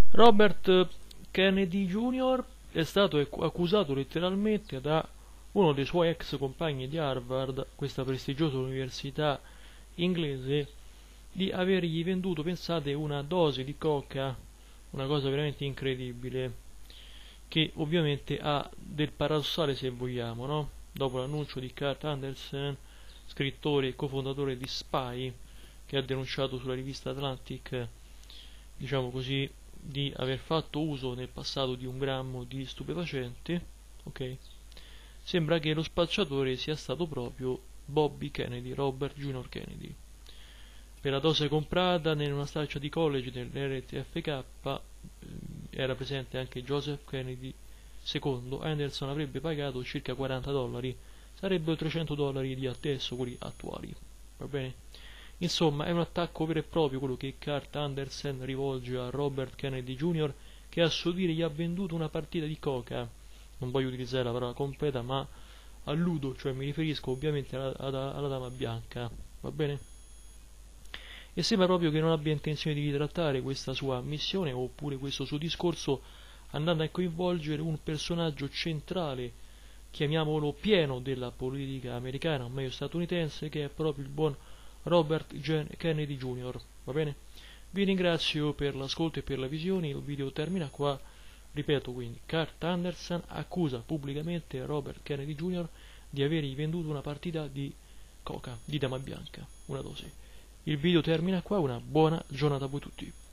Robert Kennedy Jr. è stato accusato letteralmente da uno dei suoi ex compagni di Harvard, questa prestigiosa università inglese, di avergli venduto, pensate, una dose di coca, una cosa veramente incredibile, che ovviamente ha del paradossale, se vogliamo, no? Dopo l'annuncio di Kurt Andersen, scrittore e cofondatore di Spy, che ha denunciato sulla rivista Atlantic, diciamo così, di aver fatto uso nel passato di 1 grammo di stupefacente, ok? Sembra che lo spacciatore sia stato proprio Bobby Kennedy, Robert Junior Kennedy. Per la dose comprata in una staccia di college nell'RTFK era presente anche Joseph Kennedy II. Anderson avrebbe pagato circa $40, sarebbero $300 di adesso, quelli attuali. Va bene? Insomma, è un attacco vero e proprio quello che Kurt Andersen rivolge a Robert Kennedy Jr., che a suo dire gli ha venduto una partita di coca. Non voglio utilizzare la parola completa, ma alludo, cioè mi riferisco ovviamente alla dama bianca. Va bene? E sembra proprio che non abbia intenzione di ritrattare questa sua missione oppure questo suo discorso andando a coinvolgere un personaggio centrale, chiamiamolo pieno, della politica americana, o meglio statunitense, che è proprio il buon Robert Kennedy Jr. Va bene? Vi ringrazio per l'ascolto e per la visione, il video termina qua. Ripeto quindi, Kurt Andersen accusa pubblicamente Robert Kennedy Jr. di avergli venduto una partita di coca, di dama bianca, una dose. Il video termina qua, una buona giornata a voi tutti.